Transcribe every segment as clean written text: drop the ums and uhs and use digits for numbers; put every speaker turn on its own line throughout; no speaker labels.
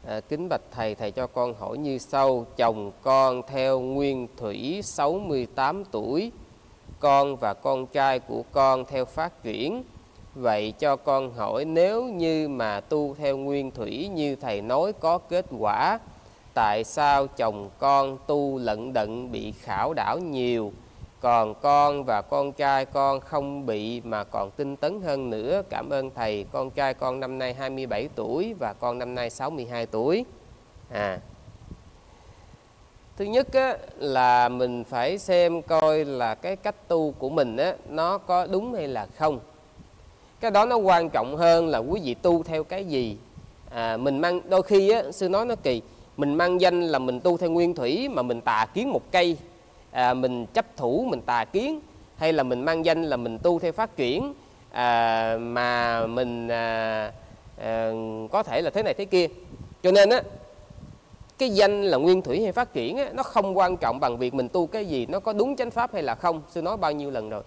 Kính bạch thầy, thầy cho con hỏi như sau. Chồng con theo nguyên thủy 68 tuổi. Con và con trai của con theo phát triển. Vậy cho con hỏi, nếu như mà tu theo nguyên thủy như thầy nói có kết quả, tại sao chồng con tu lận đận bị khảo đảo nhiều, còn con và con trai con không bị mà còn tinh tấn hơn nữa? Cảm ơn thầy. Con trai con năm nay 27 tuổi và con năm nay 62 tuổi. Thứ nhất á, là mình phải xem coi là cái cách tu của mình á, nó có đúng hay là không. Cái đó nó quan trọng hơn là quý vị tu theo cái gì. Mình mang đôi khi á, sư nói nó kỳ, mình mang danh là mình tu theo nguyên thủy mà mình tà kiến một cây, mình chấp thủ mình tà kiến, hay là mình mang danh là mình tu theo phát triển mà mình có thể là thế này thế kia. Cho nên á, cái danh là nguyên thủy hay phát triển á, nó không quan trọng bằng việc mình tu cái gì, nó có đúng chánh pháp hay là không. Sư nói bao nhiêu lần rồi.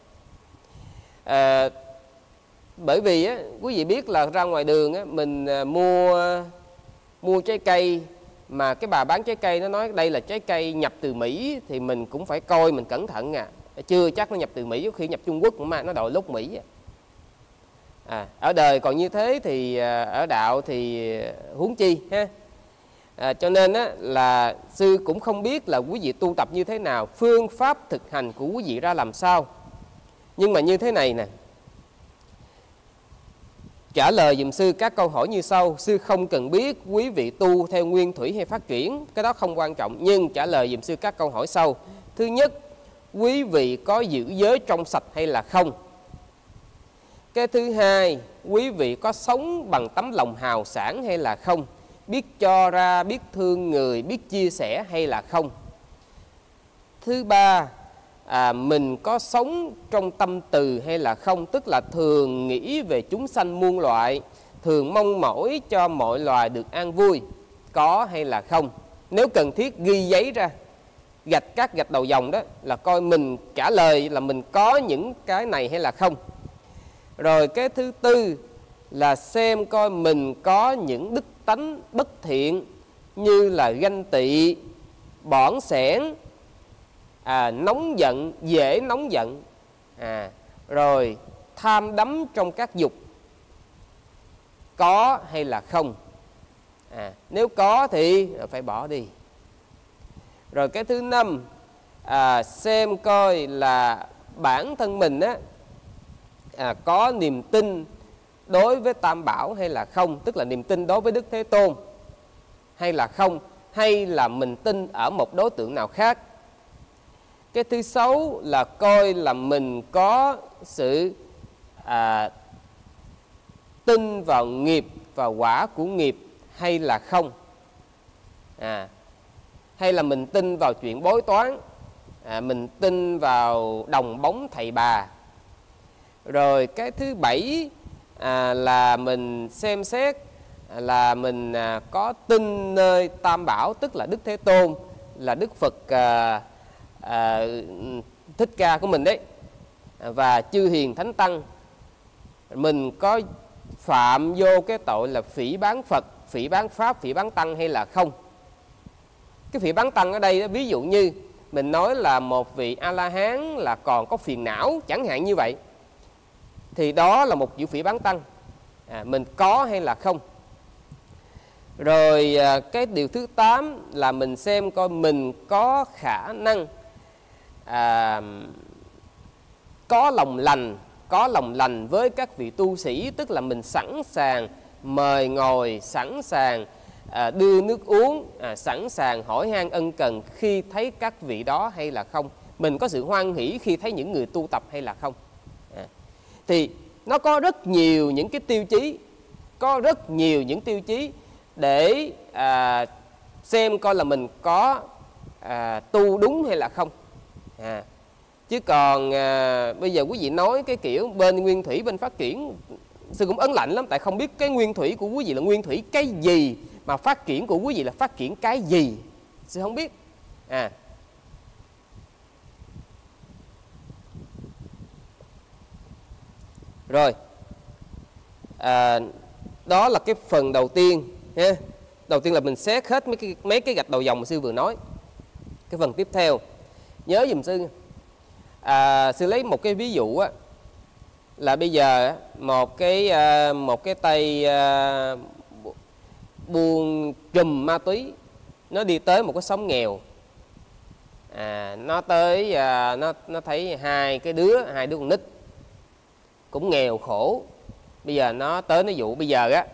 Bởi vì á, quý vị biết là ra ngoài đường á, mình mua trái cây mà cái bà bán trái cây nó nói đây là trái cây nhập từ Mỹ, thì mình cũng phải coi mình cẩn thận chưa chắc nó nhập từ Mỹ, có khi nhập Trung Quốc mà nó đòi lốt Mỹ. Ở đời còn như thế thì ở đạo thì huống chi ha. Cho nên á, là sư cũng không biết là quý vị tu tập như thế nào, phương pháp thực hành của quý vị ra làm sao. Nhưng mà như thế này nè, trả lời dùm sư các câu hỏi như sau. Sư không cần biết quý vị tu theo nguyên thủy hay phát triển, cái đó không quan trọng, nhưng trả lời dùm sư các câu hỏi sau. Thứ nhất, quý vị có giữ giới trong sạch hay là không? Cái thứ hai, quý vị có sống bằng tấm lòng hào sảng hay là không? Biết cho ra, biết thương người, biết chia sẻ hay là không? Thứ ba, mình có sống trong tâm từ hay là không? Tức là thường nghĩ về chúng sanh muôn loại, thường mong mỏi cho mọi loài được an vui, có hay là không? Nếu cần thiết ghi giấy ra, các gạch đầu dòng đó là coi mình trả lời là mình có những cái này hay là không. Rồi cái thứ tư là xem coi mình có những đức tánh bất thiện như là ganh tị, bỏn sẻn, nóng giận, dễ nóng giận, rồi tham đắm trong các dục, có hay là không. Nếu có thì phải bỏ đi. Rồi cái thứ năm, xem coi là bản thân mình có niềm tin đối với Tam Bảo hay là không, tức là niềm tin đối với Đức Thế Tôn hay là không, hay là mình tin ở một đối tượng nào khác. Cái thứ sáu là coi là mình có sự tin vào nghiệp và quả của nghiệp hay là không. Hay là mình tin vào chuyện bói toán, mình tin vào đồng bóng thầy bà. Rồi cái thứ bảy là mình xem xét là mình có tin nơi Tam Bảo, tức là Đức Thế Tôn, là Đức Phật Thích Ca của mình đấy, và chư hiền thánh tăng. Mình có phạm vô cái tội là phỉ báng Phật, phỉ báng Pháp, phỉ báng Tăng hay là không. Cái phỉ báng Tăng ở đây ví dụ như mình nói là một vị A-la-hán là còn có phiền não, chẳng hạn như vậy, thì đó là một chữ phỉ báng Tăng. Mình có hay là không. Rồi cái điều thứ 8 là mình xem coi mình có khả năng có lòng lành với các vị tu sĩ, tức là mình sẵn sàng mời ngồi, sẵn sàng đưa nước uống, sẵn sàng hỏi han ân cần khi thấy các vị đó hay là không. Mình có sự hoan hỷ khi thấy những người tu tập hay là không. Thì nó có rất nhiều những cái tiêu chí, có rất nhiều những tiêu chí để xem coi là mình có tu đúng hay là không. Chứ còn bây giờ quý vị nói cái kiểu bên nguyên thủy bên phát triển, sư cũng ấn lạnh lắm, tại không biết cái nguyên thủy của quý vị là nguyên thủy cái gì, mà phát triển của quý vị là phát triển cái gì, sư không biết. Rồi đó là cái phần đầu tiên ha. đầu tiên là mình xét hết mấy cái gạch đầu dòng mà sư vừa nói. Cái phần tiếp theo nhớ dùm sư, sư lấy một cái ví dụ á, là bây giờ một cái tay buôn trùm ma túy nó đi tới một cái xóm nghèo, nó tới nó thấy hai đứa con nít cũng nghèo khổ. Bây giờ nó tới nó dụ bây giờ á,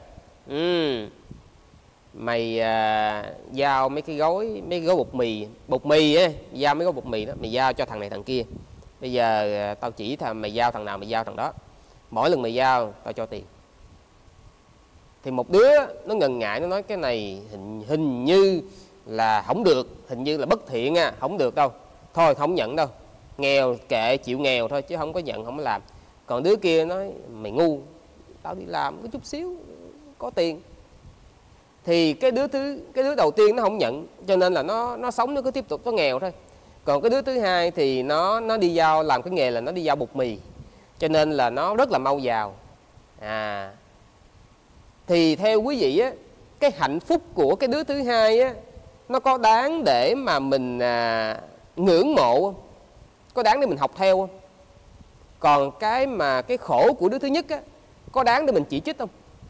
mày giao mấy cái gói bột mì á, giao mấy gói bột mì đó, mày giao cho thằng này thằng kia. Bây giờ tao chỉ mày giao thằng nào mày giao thằng đó, mỗi lần mày giao tao cho tiền. Thì một đứa nó ngần ngại, nó nói cái này hình như là không được, hình như là bất thiện không được đâu, thôi không nhận đâu, nghèo kệ, chịu nghèo thôi chứ không có nhận, không có làm. Còn đứa kia nói mày ngu, tao đi làm có chút xíu có tiền. Thì cái đứa đầu tiên nó không nhận, cho nên là nó sống nó cứ tiếp tục nó nghèo thôi. Còn cái đứa thứ hai thì nó đi giao, làm cái nghề là nó đi giao bột mì, cho nên là nó rất là mau giàu. Thì theo quý vị á, cái hạnh phúc của cái đứa thứ hai á, nó có đáng để mà mình ngưỡng mộ không? Có đáng để mình học theo không? Còn cái khổ của đứa thứ nhất á, có đáng để mình chỉ trích không?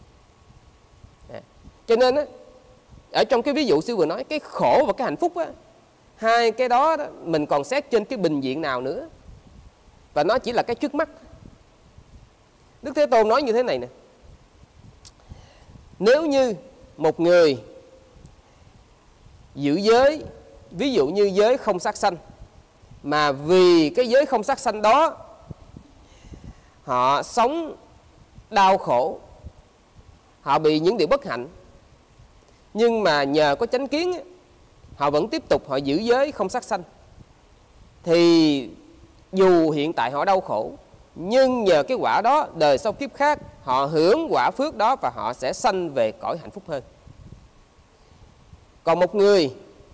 Cho nên á, ở trong cái ví dụ sư vừa nói, cái khổ và cái hạnh phúc á, hai cái đó, mình còn xét trên cái bình diện nào nữa, và nó chỉ là cái trước mắt. Đức Thế Tôn nói như thế này nè: nếu như một người giữ giới, ví dụ như giới không sát sanh, mà vì cái giới không sát sanh đó họ sống đau khổ, họ bị những điều bất hạnh, nhưng mà nhờ có chánh kiến họ vẫn tiếp tục họ giữ giới không sát sanh, thì dù hiện tại họ đau khổ, nhưng nhờ cái quả đó đời sau kiếp khác họ hưởng quả phước đó và họ sẽ sanh về cõi hạnh phúc hơn. Còn một người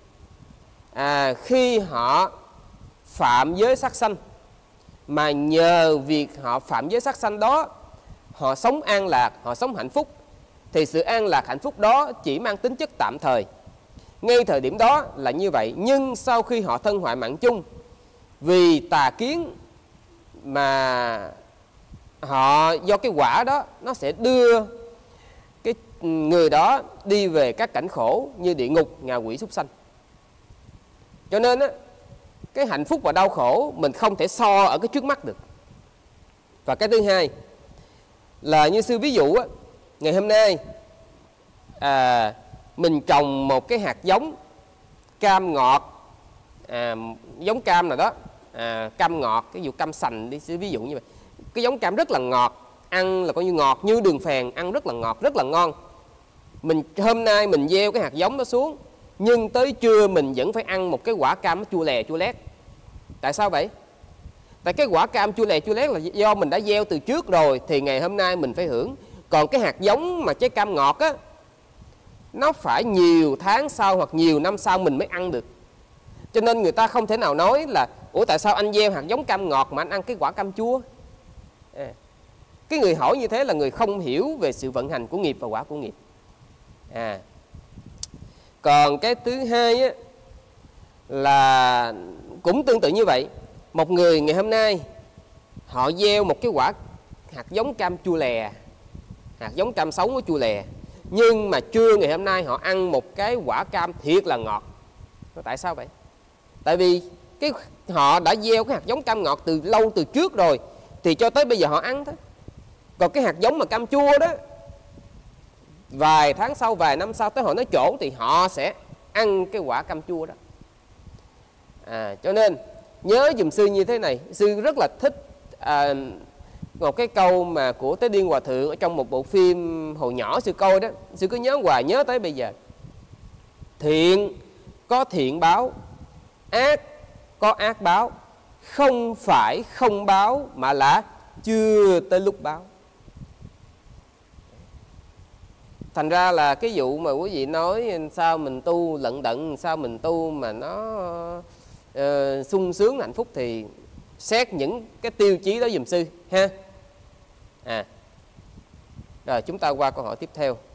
khi họ phạm giới sát sanh, mà nhờ việc họ phạm giới sát sanh đó họ sống an lạc, họ sống hạnh phúc, thì sự an lạc hạnh phúc đó chỉ mang tính chất tạm thời. Ngay thời điểm đó là như vậy, nhưng sau khi họ thân hoại mạng chung, vì tà kiến mà họ do cái quả đó, nó sẽ đưa cái người đó đi về các cảnh khổ như địa ngục, ngạ quỷ, súc sanh. Cho nên á, cái hạnh phúc và đau khổ mình không thể so ở cái trước mắt được. Và cái thứ hai là như sư ví dụ á, ngày hôm nay mình trồng một cái hạt giống cam ngọt, giống cam nào đó, cam ngọt, cái dụ cam sành đi, sư ví dụ như vậy. Cái giống cam rất là ngọt, ăn là coi như ngọt như đường phèn, ăn rất là ngọt, rất là ngon. Hôm nay mình gieo cái hạt giống đó xuống, nhưng tới trưa mình vẫn phải ăn một cái quả cam nó chua lè chua lét. Tại sao vậy? Tại cái quả cam chua lè chua lét là do mình đã gieo từ trước rồi, thì ngày hôm nay mình phải hưởng. Còn cái hạt giống mà trái cam ngọt á, nó phải nhiều tháng sau hoặc nhiều năm sau mình mới ăn được. Cho nên người ta không thể nào nói là ủa tại sao anh gieo hạt giống cam ngọt mà anh ăn cái quả cam chua. Cái người hỏi như thế là người không hiểu về sự vận hành của nghiệp và quả của nghiệp. Còn cái thứ hai á, là cũng tương tự như vậy. Một người ngày hôm nay họ gieo một cái quả hạt giống cam chua lè, hạt giống cam sống nó chua lè, nhưng mà trưa ngày hôm nay họ ăn một cái quả cam thiệt là ngọt. Tại sao vậy? Tại vì họ đã gieo cái hạt giống cam ngọt từ lâu từ trước rồi, thì cho tới bây giờ họ ăn thôi. Còn cái hạt giống mà cam chua đó, vài tháng sau, vài năm sau tới họ nói chỗ thì họ sẽ ăn cái quả cam chua đó. Cho nên nhớ dùm sư như thế này, sư rất là thích một cái câu mà của Tế Điên Hòa Thượng ở trong một bộ phim hồi nhỏ sư coi đó, sư cứ nhớ hoài, nhớ tới bây giờ. Thiện có thiện báo, ác có ác báo, không phải không báo mà là chưa tới lúc báo. Thành ra là cái vụ mà quý vị nói sao mình tu lận đận, sao mình tu mà nó sung sướng hạnh phúc, thì xét những cái tiêu chí đó dùm sư ha. Rồi chúng ta qua câu hỏi tiếp theo.